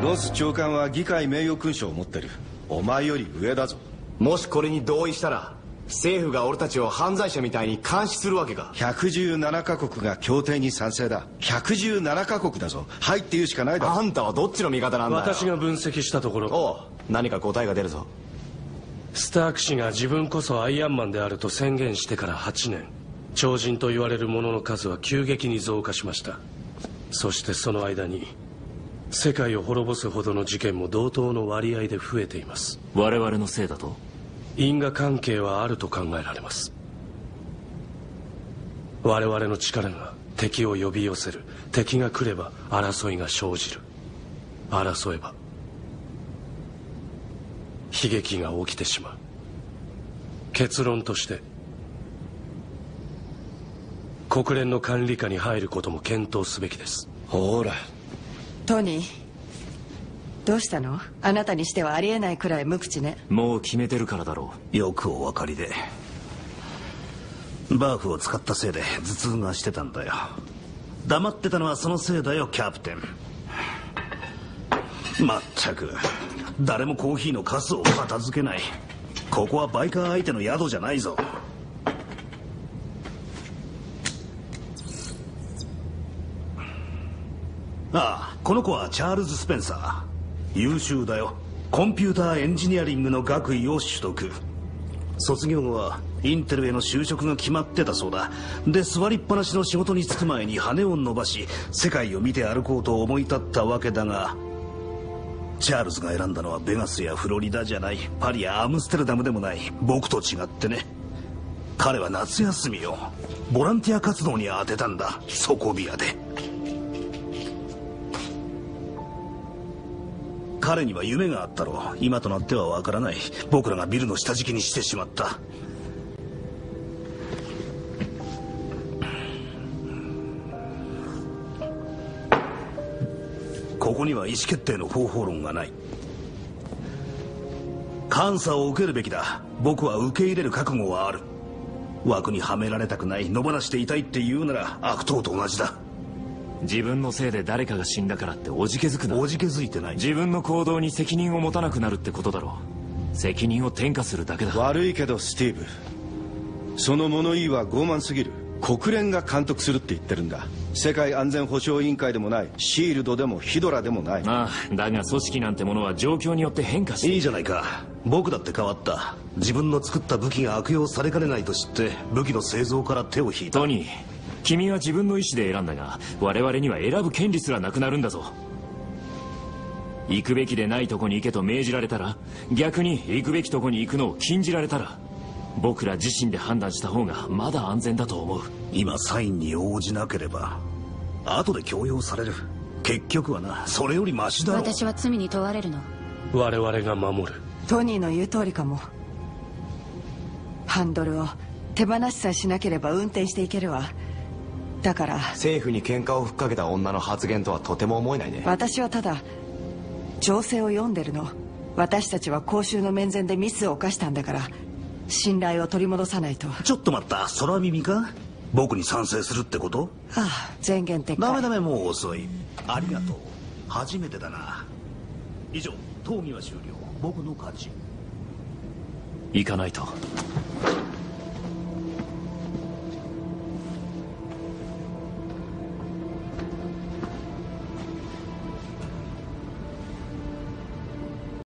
ロス長官は議会名誉勲章を持ってる。お前より上だぞ。 もしこれに同意したら政府が俺たちを犯罪者みたいに監視するわけか。 117カ国が協定に賛成だ。117カ国だぞ。はいって言うしかないだろ。 あんたはどっちの味方なんだよ。 私が分析したところ、 おう、何か答えが出るぞ。 スターク氏が自分こそアイアンマンであると宣言してから8年、超人と言われる者の数は急激に増加しました。そしてその間に世界を滅ぼすほどの事件も同等の割合で増えています。 我々のせいだと？ 因果関係はあると考えられます。我々の力が敵を呼び寄せる。敵が来れば争いが生じる。争えば悲劇が起きてしまう。結論として国連の管理下に入ることも検討すべきです。 ほらトニー、どうしたの？あなたにしてはありえないくらい無口ね。 もう決めてるからだろう。よくお分かりで。バーフを使ったせいで頭痛がしてたんだよ。黙ってたのはそのせいだよ、キャプテン。まったく誰もコーヒーのカスを片付けない。ここはバイカー相手の宿じゃないぞ。ああ、この子はチャールズ・スペンサー。優秀だよ。コンピューターエンジニアリングの学位を取得。卒業後はインテルへの就職が決まってたそうだ。で、座りっぱなしの仕事に就く前に羽を伸ばし世界を見て歩こうと思い立ったわけだが、チャールズが選んだのはベガスやフロリダじゃない。パリやアムステルダムでもない。僕と違ってね。彼は夏休みをボランティア活動に当てたんだ。底部屋で。彼には夢があったろう。今となってはわからない。僕らがビルの下敷きにしてしまった。ここには意思決定の方法論がない。監査を受けるべきだ。僕は受け入れる覚悟はある。枠にはめられたくない、野放していたいって言うなら悪党と同じだ。 自分のせいで誰かが死んだからっておじけづくな。 おじけづいてない。 自分の行動に責任を持たなくなるってことだろう。責任を転嫁するだけだ。 悪いけどスティーブ、その物言いは傲慢すぎる。国連が監督するって言ってるんだ。世界安全保障委員会でもない。シールドでもヒドラでもない。 ああ、だが組織なんてものは状況によって変化して。 いいじゃないか。僕だって変わった。自分の作った武器が悪用されかねないと知って武器の製造から手を引いた。 トニー、君は自分の意思で選んだが、我々には選ぶ権利すらなくなるんだぞ。行くべきでないとこに行けと命じられたら、逆に行くべきとこに行くのを禁じられたら、僕ら自身で判断した方がまだ安全だと思う。 今サインに応じなければ後で強要される。結局はな、それよりマシだろ。 私は罪に問われるの？ 我々が守る。 トニーの言う通りかも。ハンドルを手放しさえしなければ運転していけるわ。だから政府に喧嘩をふっかけた女の発言とはとても思えないね。 私はただ情勢を読んでるの。私たちは公衆の面前でミスを犯したんだから、信頼を取り戻さないと。 ちょっと待った、空耳か？僕に賛成するってこと？ ああ、前言撤回。 ダメダメ、もう遅い。ありがとう。初めてだな。以上、討議は終了。僕の勝ち。 行かないと。